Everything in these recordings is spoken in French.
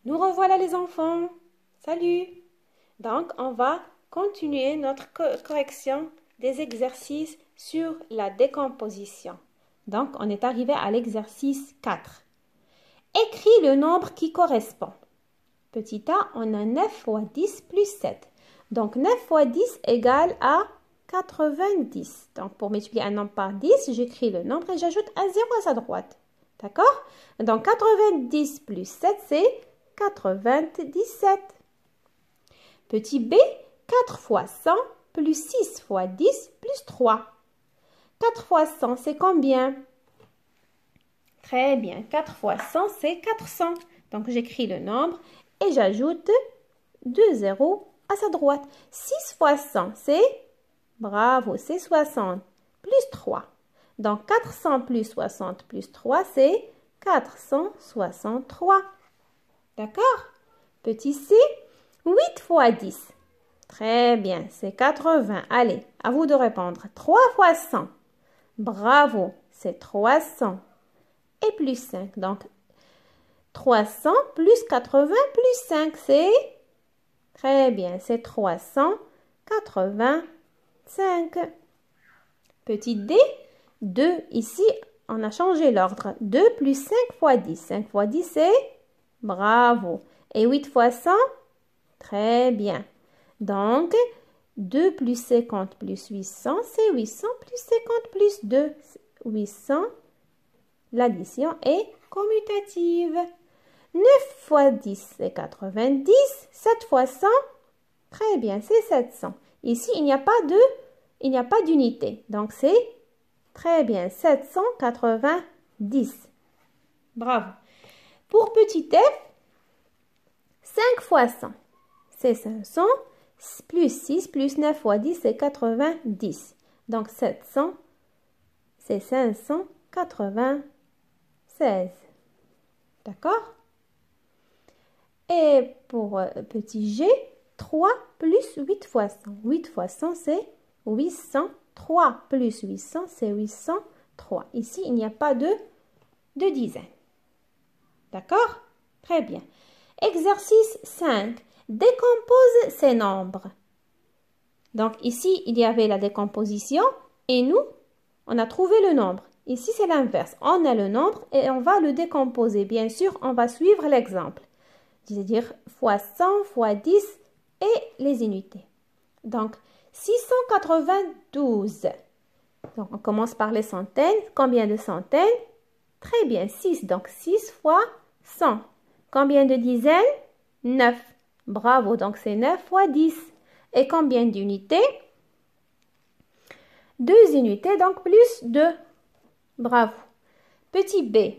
Nous revoilà les enfants. Salut. Donc, on va continuer notre correction des exercices sur la décomposition. Donc, on est arrivé à l'exercice 4. Écris le nombre qui correspond. Petit a, on a 9 fois 10 plus 7. Donc, 9 fois 10 égale à 90. Donc, pour multiplier un nombre par 10, j'écris le nombre et j'ajoute un 0 à sa droite. D'accord? Donc, 90 plus 7, c'est 97. Petit b, 4 fois 100 plus 6 fois 10 plus 3. 4 fois 100, c'est combien? Très bien, 4 fois 100, c'est 400. Donc, j'écris le nombre et j'ajoute 2 zéros à sa droite. 6 fois 100, c'est, bravo, c'est 60, plus 3. Donc, 400 plus 60 plus 3, c'est 463. D'accord? Petit c, 8 fois 10. Très bien, c'est 80. Allez, à vous de répondre. 3 fois 100. Bravo, c'est 300. Et plus 5. Donc, 300 plus 80 plus 5, c'est... Très bien, c'est 385. Petit d, 2. Ici, on a changé l'ordre. 2 plus 5 fois 10. 5 fois 10, c'est... Bravo. Et 8 fois 100? Très bien. Donc, 2 plus 50 plus 800, c'est 800 plus 50 plus 2. 800. L'addition est commutative. 9 fois 10, c'est 90. 7 fois 100, très bien, c'est 700. Ici, il n'y a pas d'unité. Donc, c'est très bien, 790. Bravo. Pour petit f, 5 fois 100, c'est 500. Plus 6 plus 9 fois 10, c'est 90. Donc, 700, c'est 596. D'accord? Et pour petit g, 3 plus 8 fois 100. 8 fois 100, c'est 800. 3 plus 800, c'est 803. Ici, il n'y a pas de dizaines. D'accord? Très bien. Exercice 5. Décompose ces nombres. Donc, ici, il y avait la décomposition et nous, on a trouvé le nombre. Ici, c'est l'inverse. On a le nombre et on va le décomposer. Bien sûr, on va suivre l'exemple. C'est-à-dire fois 100 fois 10 et les unités. Donc, 692. Donc, on commence par les centaines. Combien de centaines? Très bien, 6. Donc, 6 fois 100. Combien de dizaines? 9. Bravo, donc c'est 9 fois 10. Et combien d'unités? 2 unités, donc plus 2. Bravo. Petit b.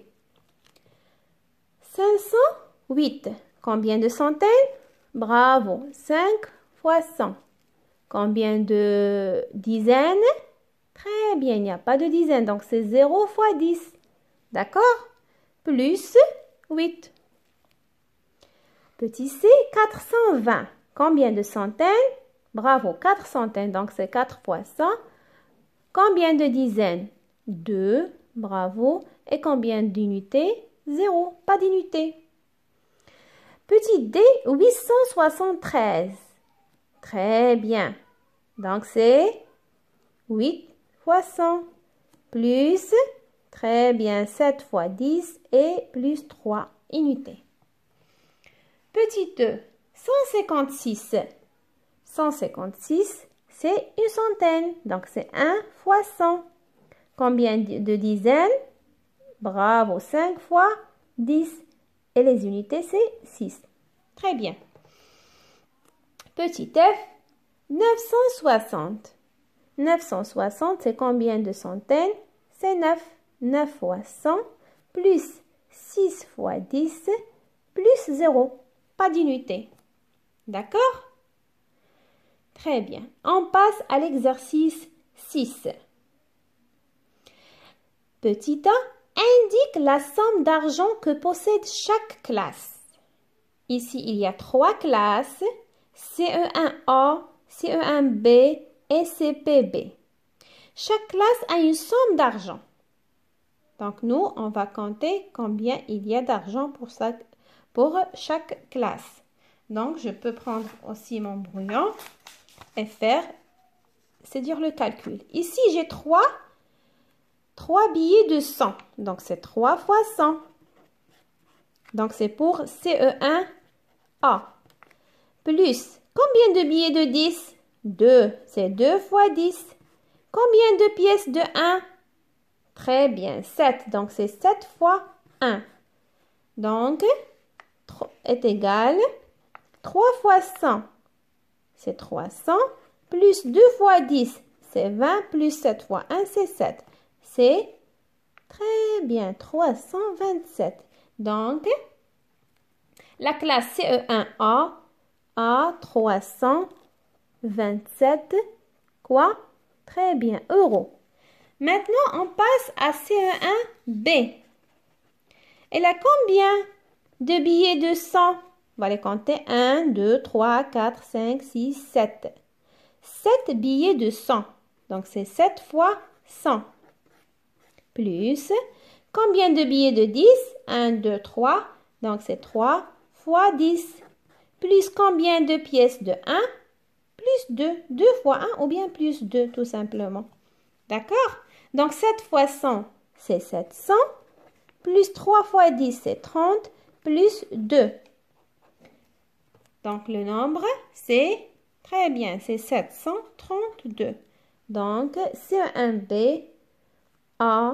508. Combien de centaines? Bravo. 5 fois 100. Combien de dizaines? Très bien, il n'y a pas de dizaines, donc c'est 0 fois 10. D'accord? Plus 8. Petit c, 420. Combien de centaines? Bravo, 4 centaines, donc c'est 4 fois 100. Combien de dizaines? 2. Bravo. Et combien d'unités? 0. Pas d'unité. Petit d, 873. Très bien. Donc, c'est 8 fois 100. Plus, très bien, 7 fois 10 et plus 3 unités. Petit e, 156. 156, c'est une centaine. Donc, c'est 1 fois 100. Combien de dizaines? Bravo, 5 fois 10. Et les unités, c'est 6. Très bien. Petit f, 960. 960, c'est combien de centaines? C'est 9. 9 fois 100 plus 6 fois 10 plus 0. Pas d'unité. D'accord? Très bien. On passe à l'exercice 6. Petit a, indique la somme d'argent que possède chaque classe. Ici, il y a 3 classes, CE1A, CE1B et CPB. Chaque classe a une somme d'argent. Donc, nous, on va compter combien il y a d'argent pour chaque classe. Donc, je peux prendre aussi mon brouillon et faire, c'est dire le calcul. Ici, j'ai 3 billets de 100. Donc, c'est 3 fois 100. Donc, c'est pour CE1A. Plus, combien de billets de 10? 2. C'est 2 fois 10. Combien de pièces de 1? Très bien, 7. Donc, c'est 7 fois 1. Donc, est égal 3 fois 100, c'est 300, plus 2 fois 10, c'est 20, plus 7 fois 1, c'est 7. C'est très bien, 327. Donc, la classe CE1A a 327, quoi? Très bien, euros. Maintenant, on passe à CE1B. Elle a combien de billets de 100? On va les compter. 1, 2, 3, 4, 5, 6, 7. 7 billets de 100. Donc, c'est 7 fois 100. Plus, combien de billets de 10? 1, 2, 3. Donc, c'est 3 fois 10. Plus combien de pièces de 1? Plus 2. 2 fois 1 ou bien plus 2, tout simplement. D'accord? Donc, 7 fois 100, c'est 700. Plus 3 fois 10, c'est 30. Plus 2. Donc, le nombre, c'est très bien, c'est 732. Donc, CE1B a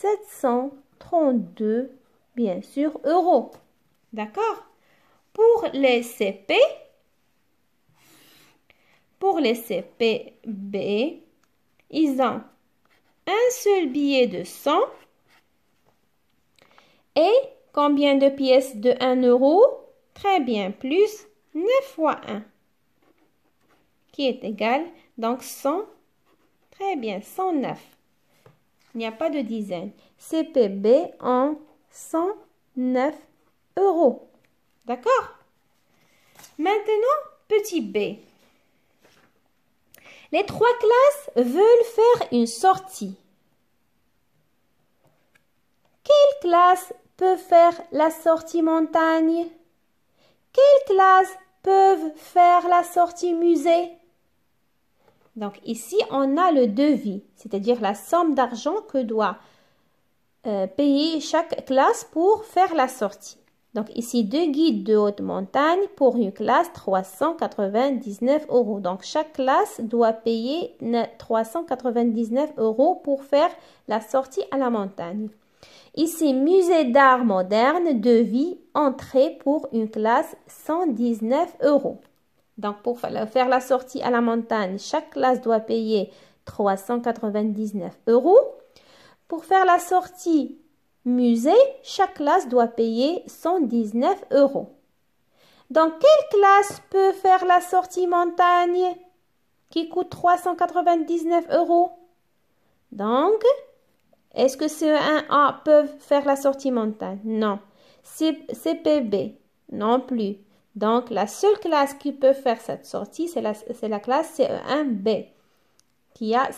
732, bien sûr, euros. D'accord? Pour les CP B, ils ont un seul billet de 100 et combien de pièces de 1 euro? Très bien, plus 9 fois 1, qui est égal, donc 100, très bien, 109. Il n'y a pas de dizaine. CPB en 109 euros. D'accord? Maintenant, petit b. Les 3 classes veulent faire une sortie. Quelle classe peut faire la sortie montagne? Quelles classes peuvent faire la sortie musée? Donc ici, on a le devis, c'est-à-dire la somme d'argent que doit payer chaque classe pour faire la sortie. Donc ici, 2 guides de haute montagne pour une classe, 399 euros. Donc chaque classe doit payer 399 euros pour faire la sortie à la montagne. Ici, musée d'art moderne, devis, entrée pour une classe, 119 euros. Donc, pour faire la sortie à la montagne, chaque classe doit payer 399 euros. Pour faire la sortie musée, chaque classe doit payer 119 euros. Donc, quelle classe peut faire la sortie montagne qui coûte 399 euros? Donc, est-ce que CE1A peuvent faire la sortie montagne? Non. CPB? Non plus. Donc, la seule classe qui peut faire cette sortie, c'est la classe CE1B, qui a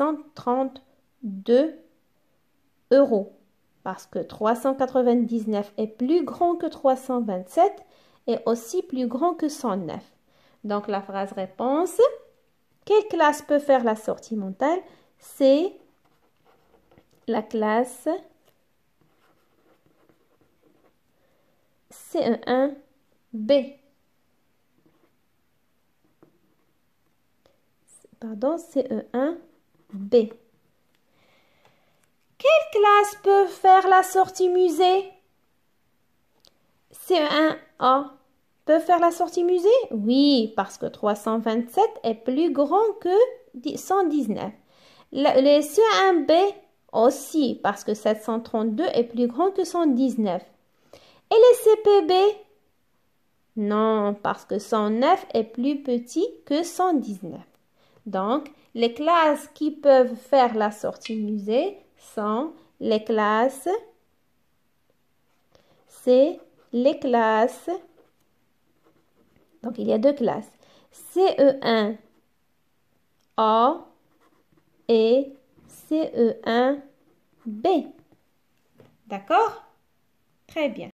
732 euros. Parce que 399 est plus grand que 327 et aussi plus grand que 109. Donc, la phrase réponse, quelle classe peut faire la sortie montagne? C'est la classe CE1B. Pardon, CE1B. Quelle classe peut faire la sortie musée? CE1A peut faire la sortie musée? Oui, parce que 327 est plus grand que 119. Les CE1B aussi, parce que 732 est plus grand que 119. Et les CPB? Non, parce que 109 est plus petit que 119. Donc, les classes qui peuvent faire la sortie musée sont les classes, donc il y a 2 classes, CE1A et CE1B. D'accord? Très bien.